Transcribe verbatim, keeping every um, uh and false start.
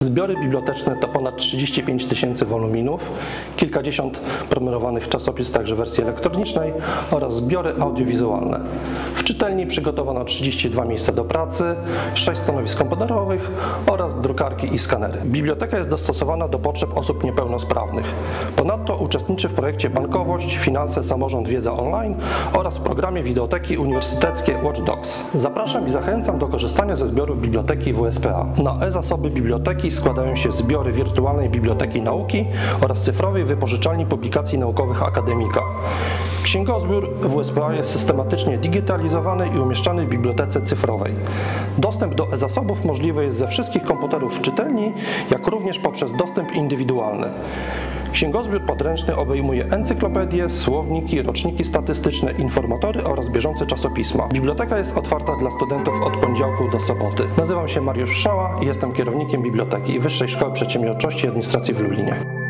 Zbiory biblioteczne to ponad trzydzieści pięć tysięcy woluminów, kilkadziesiąt prenumerowanych czasopism, także w wersji elektronicznej, oraz zbiory audiowizualne. W czytelni przygotowano trzydzieści dwa miejsca do pracy, sześć stanowisk komputerowych oraz drukarki i skanery. Biblioteka jest dostosowana do potrzeb osób niepełnosprawnych. Ponadto uczestniczy w projekcie Bankowość, Finanse, Samorząd, Wiedza Online oraz w programie Wideoteki Uniwersyteckie Watch Dogs. Zapraszam i zachęcam do korzystania ze zbiorów biblioteki W S P A. Na e-zasoby biblioteki składają się zbiory wirtualnej biblioteki nauki oraz cyfrowej wypożyczalni publikacji naukowych akademika. Księgozbiór W S P A jest systematycznie digitalizowany i umieszczany w bibliotece cyfrowej. Dostęp do e-zasobów możliwy jest ze wszystkich komputerów w czytelni, jak również poprzez dostęp indywidualny. Księgozbiór podręczny obejmuje encyklopedie, słowniki, roczniki statystyczne, informatory oraz bieżące czasopisma. Biblioteka jest otwarta dla studentów od poniedziałku do soboty. Nazywam się Mariusz Szała i jestem kierownikiem Biblioteki Wyższej Szkoły Przedsiębiorczości i Administracji w Lublinie.